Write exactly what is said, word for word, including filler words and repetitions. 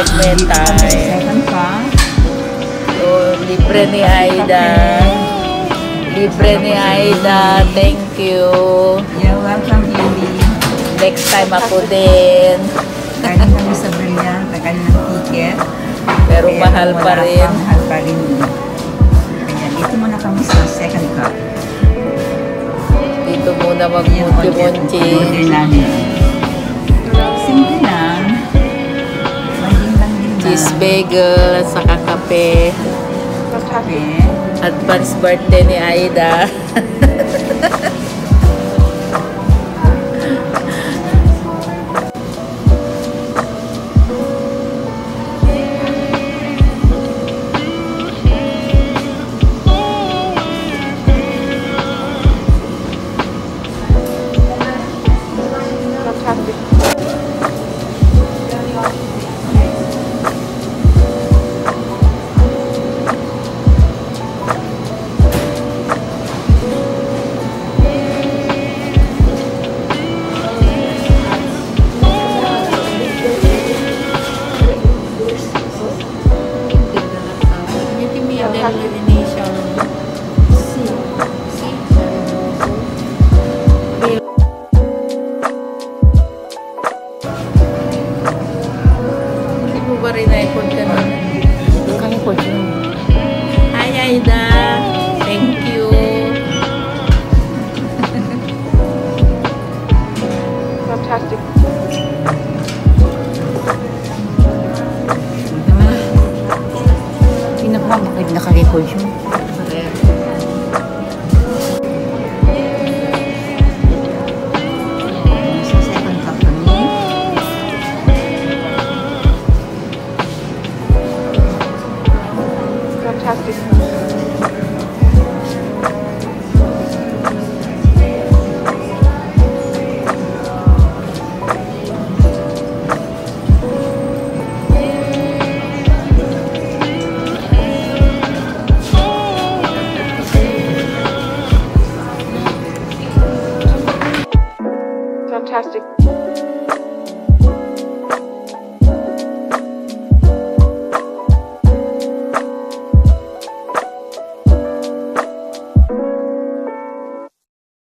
me time. Second ka. So, libre ni Aida. Libre ni Aida. Thank you. You're welcome, Violy. Next time ako din. Galing kami sa Brilliant, tagal ng ticket. Pero mahal pa rin. Pa, mahal pa rin. Kaya dito muna kami sa second cup. Dito muna mag-munchi-munchi. Order namin. Simple lang. Maging lang din lang. Cheese bagel, saka kape. Kape. Advance birthday ni Aida. Hi Aida, thank you. Fantastic. Tingnan ko bakit naka-record yun. Sa second cup kami. Fantastic. Fantastic.